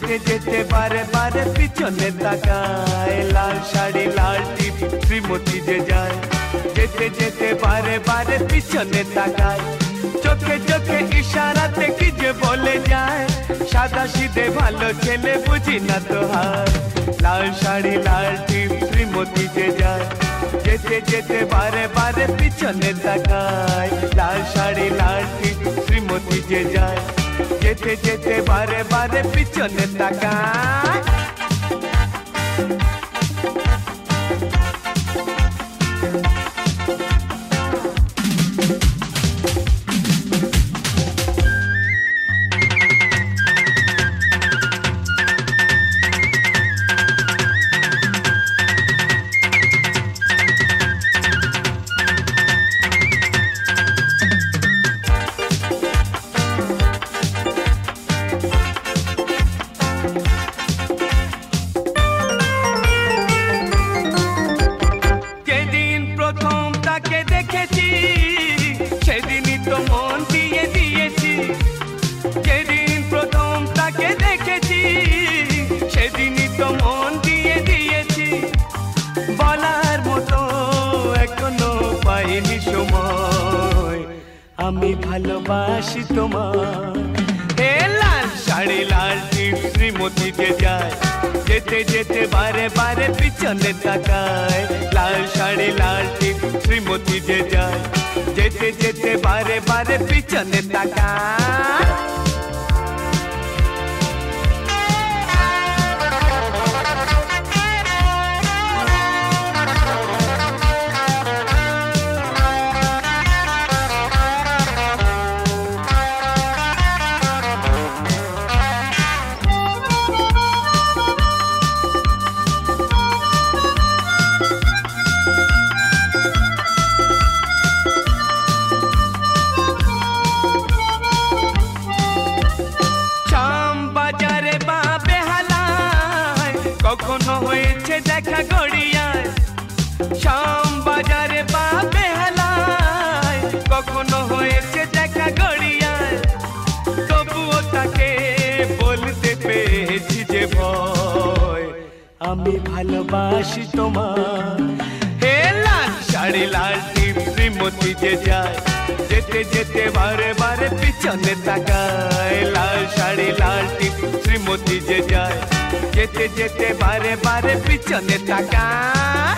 যেতে যেতে বারে বারে পিছনে তাকায়, লাল শাড়ি লাল টিপ শ্রীমতী যে যায়। যেতে যেতে বারে বারে পিছনে তাকায়, চোখে চোখে ইশারাতে কি যে বলে যায়, সাদা সিধে ভালো ছেলে বুঝি না তো হার। লাল শাড়ি লাল টিপ শ্রীমতী যে যায়। যেতে যেতে বারে বারে পিছনে তাকায়, লাল শাড়ি লাল টিপ শ্রীমতী যে যায়। যেতে যেতে বারে বারে পিছনে তাকায়। আমি ভালোবাসি তোমার, হে লাল শাড়ি লাল টিপ শ্রীমতী যে যায়। যেতে যেতে বারে বারে পিছনে তাকায়, লাল শাড়ি লাল টিপ শ্রীমতী যে যায়। যেতে যেতে বারে বারে পিছনে তাকায়। কখনো হয়েছে দেখা গড়িয়ায়, শাম বাজারে বা বেহালায়। কখনো হয়েছে দেখা গড়িয়ায়, তবুও তাকে বলতে পেরেছি যে ভয়। আমি ভালোবাসি তোমার, হে লাল শাড়ি লাল টিপ শ্রীমতী যে যায়। যেতে যেতে বারে বারে পিছনে তাকায়, লাল শাড়ি লাল টিপ শ্রীমতী যে যায়। যেতে যেতে বারে বারে পিছনে তাকায়।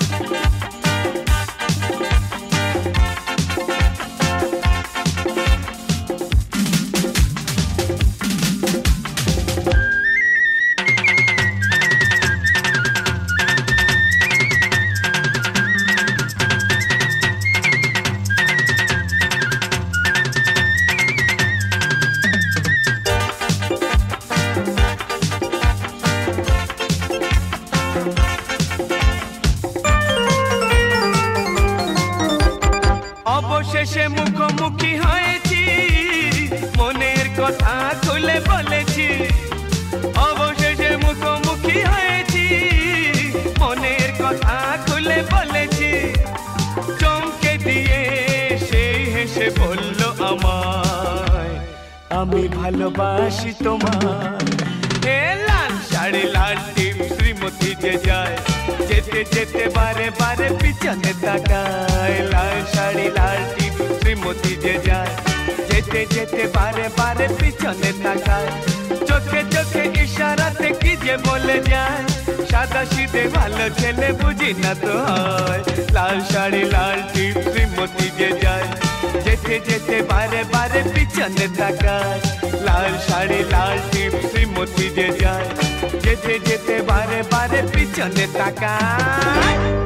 অবশেষে মুখোমুখি হয়েছি, মনের কথা খুলে বলেছি। অবশেষে মুখোমুখি হয়েছি, মনের কথা খুলে বলেছি। চমকে দিয়ে সেই হেসে বলল আমায়, আমি ভালোবাসি তোমার, হে লাল শাড়ি লাল টিপ শ্রীমতী যে যায়। যেতে যেতে বারে বারে পিছনে তাকায়, লাল শাড়ি লাল টিপ শ্রীমতী যে যায়। যেতে যেতে বারে বারে পিছনে তাকায়, চোখে চোখে ইশারাতে কি যে বলে যায়, সাদা সিধে ভালো ছেলে বুঝি না তো হয়। লাল শাড়ি লাল টিপ শ্রীমতী যে যায়। যেতে যেতে বারে বারে পিছনে তাকায়, লাল শাড়ি লাল টিপ শ্রীমতী যে যায়। যেতে যেতে বারে বারে পিছনে তাকায়।